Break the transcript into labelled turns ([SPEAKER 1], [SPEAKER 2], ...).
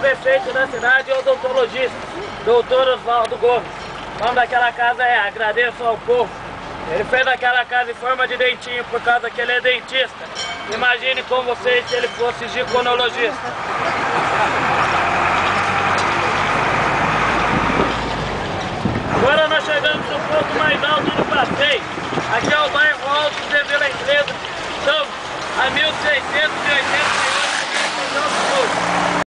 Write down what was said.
[SPEAKER 1] prefeito da cidade e o odontologista, doutor Oswaldo Gomes. O nome daquela casa é Agradeço ao Povo. Ele fez aquela casa em forma de dentinho por causa que ele é dentista. Imagine com vocês se ele fosse ginecologista. Agora nós chegamos no ponto mais alto do passeio. Aqui é o bairro